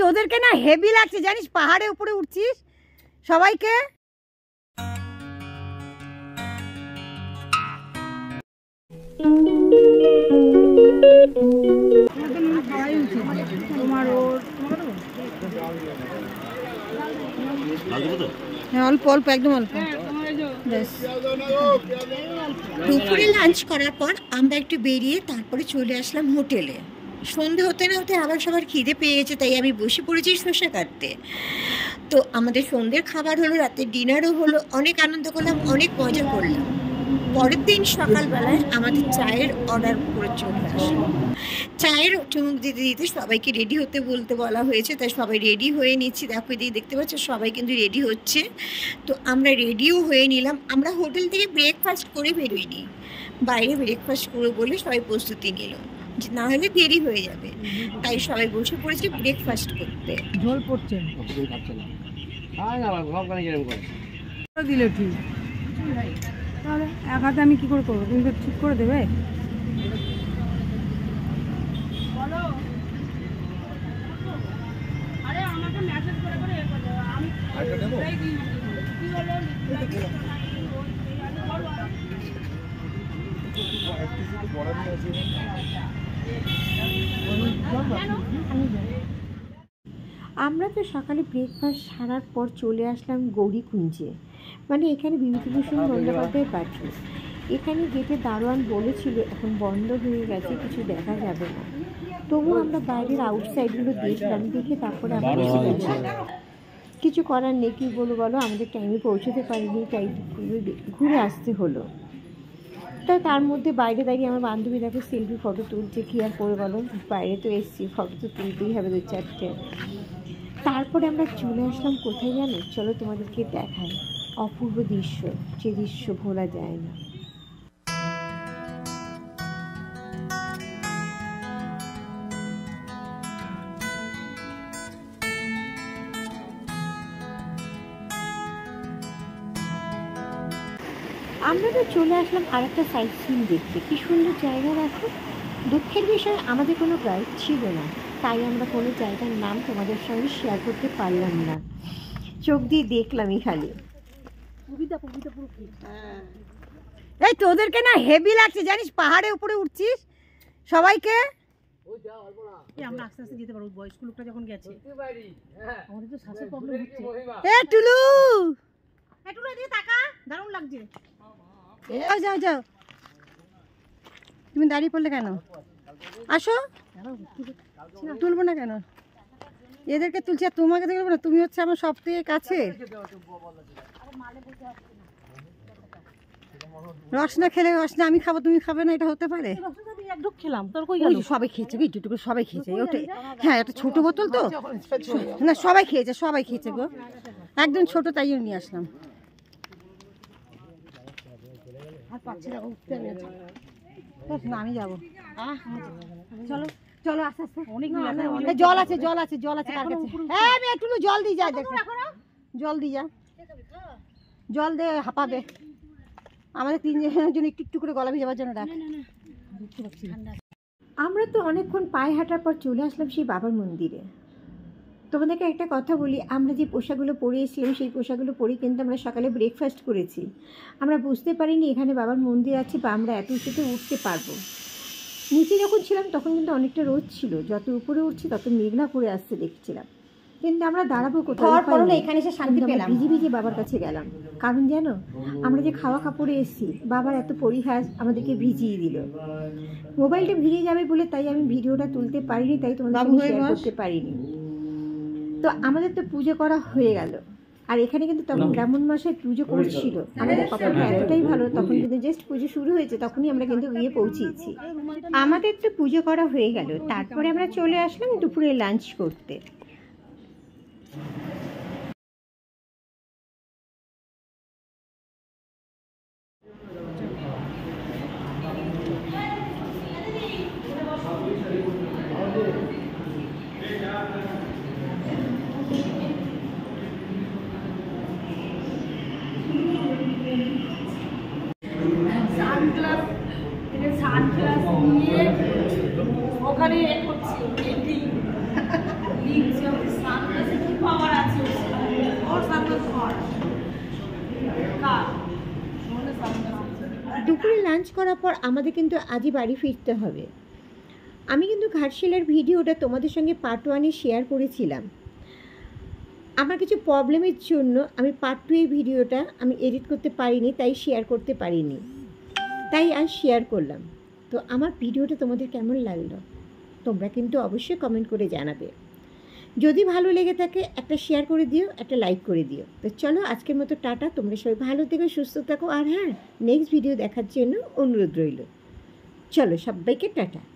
তোদেরকে না হেভি লাগছে জানিস, পাহাড়ে উপরে উঠছিস সবাইকে। অল্প অল্প একদম অল্প। দুপুরে লাঞ্চ করার পর আমরা একটু বেরিয়ে তারপরে চলে আসলাম হোটেলে। সন্ধে হতে না হতে আবার সবার খিদে পেয়ে গেছে, তাই আমি বসে পড়েছি শসা কাটতে। তো আমাদের সন্ধ্যের খাবার হলো, রাতের ডিনারও হলো, অনেক আনন্দ করলাম, অনেক মজা করলাম। পরের দিন সকালবেলায় আমাদের চায়ের অর্ডার করে চলে আসলো। চায়ের চুমুক দিতে দিতে সবাইকে রেডি হতে বলতে বলা হয়েছে, তাই সবাই রেডি হয়ে নিচ্ছি। দেখো এদিকে দেখতে পাচ্ছ সবাই কিন্তু রেডি হচ্ছে। তো আমরা রেডিও হয়ে নিলাম। আমরা হোটেল থেকে ব্রেকফাস্ট করে বেরোইনি, বাইরে ব্রেকফাস্ট করে বলে সবাই প্রস্তুতি নিল, না হলে দেরি হয়ে যাবে। তাই সবাই বসে পড়েছে ব্রেকফাস্ট করতে। ঝোল পড়ছে দিলে ঠিক, তাহলে এক হাতে আমি কি করে করবো? তুমি তো ঠিক করে দেবে। আমরা তো সকালে ব্রেকফাস্ট সারার পর চলে আসলাম গৌরীকুঞ্জে, মানে এখানে বিভূতিভূষণ বন্দ্যোপাধ্যায়ের বাড়ি। এখানে গেটে দারোয়ান বলেছিল এখন বন্ধ হয়ে গেছে, কিছু দেখা যাবে না। তবুও আমরা বাইরের আউটসাইডগুলো দেখলাম, দেখে তারপরে আমরা কিছু করার নেই, কি বলো আমাদের টাইমে পৌঁছতে পারিনি, তাই ঘুরে আসতে হলো। তাই তার মধ্যে বাইরে দাঁড়িয়ে আমার বান্ধবী দেখো সেলফি ফটো তুলছে, কি আর করে বলো, বাইরে তো এসছি, ফটো তো তুলতেই হবে 2-4টে। তারপরে আমরা চলে আসলাম কোথায় জানো, চলো তোমাদেরকে দেখাই অপূর্ব দৃশ্য, যে দৃশ্য ভোলা যায় না। আমরা তো চলে আসলাম আর একটা সাইট সিন দেখতে, কি সুন্দর জায়গা দেখো। দুঃখের বিষয় আমাদের কোনো গাইড ছিল না, তাই আমরা কোনো জায়গার নাম তোমাদের সঙ্গে শেয়ার করতে পারলাম না, চোখ দিয়ে দেখলামই খালি। এই তোদেরকে না হেভি লাগছে জানিস, পাহাড়ে উপরে উঠছিস সবাইকে। আমরা আস্তে আস্তে যেতে পারবো, বয়স্ক লোকটা যখন গেছে আমাদের তো শ্বাসের প্রবলেম হচ্ছে। এ টুলু, টুলু এদিকে তাকা, দারুণ লাগছে। যাও যাও, তুমি দাঁড়িয়ে পড়লে কেন? আসো, তুলবো না কেন? এদেরকে তুলছি আর তোমাকে তুলবো না? তুমি হচ্ছে আমার সব থেকে কাছে। রস না খেলে রস না আমি খাবো, তুমি খাবে না, এটা হতে পারে? খেলাম তোর সবাই খেয়েছে, এইটুকু সবাই খেয়েছে। ওটা হ্যাঁ, একটা ছোট বোতল তো না, সবাই খেয়েছে গো, একদম ছোট, তাই নিয়ে আসলাম। না আমি যাবো, চলো চলো আস্তে আস্তে। জল আছে কার কাছে? হ্যাঁ আমি একটু জল দিয়ে যাই, দেখো জল দিয়ে যা, জল দে, হাঁপাবে। আমাদের 3 জনের জন্য একটু করে গলা ভিজাবার জন্য রাখ। আমরা তো অনেকক্ষণ পায়ে হাঁটার পর চলে আসলাম সেই বাবার মন্দিরে। তোমাদেরকে একটা কথা বলি, আমরা যে পোশাকগুলো পরে এসেছিলাম সেই পোশাকগুলো পরে কিন্তু আমরা সকালে ব্রেকফাস্ট করেছি। আমরা বুঝতে পারিনি এখানে বাবার মন্দির আছে বা আমরা এত উঁচুতে উঠতে পারবো। নিচে যখন ছিলাম তখন কিন্তু অনেকটা রোদ ছিল, যত উপরে উঠছি তত মেঘনা করে আসতে দেখছিলাম, কিন্তু আমরা দাঁড়াবো কোথাও, এখানে এসে শান্তি পেলাম। ভিজে ভিজে বাবার কাছে গেলাম, কারণ জানো আমরা যে খাওয়া কাপড়ে এসেছি, বাবার এত পরিহাস আমাদেরকে ভিজিয়ে দিল। মোবাইলটা ভিজে যাবে বলে তাই আমি ভিডিওটা তুলতে পারিনি, তাই তোমাদের সঙ্গে শেয়ার করতে পারিনি। তো আমাদের তো পুজো করা হয়ে গেল, আর এখানে কিন্তু তখন ব্রাহ্মণ মশাই পুজো করছিল। আমাদের কপালটা এতটাই ভালো, তখন কিন্তু জাস্ট পুজো শুরু হয়েছে, তখনই আমরা কিন্তু গিয়ে পৌঁছেছি। আমাদের তো পুজো করা হয়ে গেল, তারপরে আমরা চলে আসলাম দুপুরে লাঞ্চ করতে। ওখানে করছি দুপুরে লাঞ্চ করার পর আমাদের কিন্তু আজই বাড়ি ফিরতে হবে। আমি কিন্তু ঘাটশিলার ভিডিওটা তোমাদের সঙ্গে পার্ট 1-এ শেয়ার করেছিলাম। আমার কিছু প্রবলেমের জন্য আমি পার্ট 2 এই ভিডিওটা আমি এডিট করতে পারিনি, তাই শেয়ার করতে পারিনি, তাই আজ শেয়ার করলাম। তো আমার ভিডিওটা তোমাদের কেমন লাগলো তোমরা কিন্তু অবশ্যই কমেন্ট করে জানাবে। যদি ভালো লেগে থাকে একটা শেয়ার করে দিও, একটা লাইক করে দিও। তো চলো আজকের মতো টাটা, তোমরা সবাই ভালো থেকো, সুস্থ থাকো, আর হ্যাঁ, নেক্সট ভিডিও দেখার জন্য অনুরোধ রইল। চলো সবাইকে টাটা।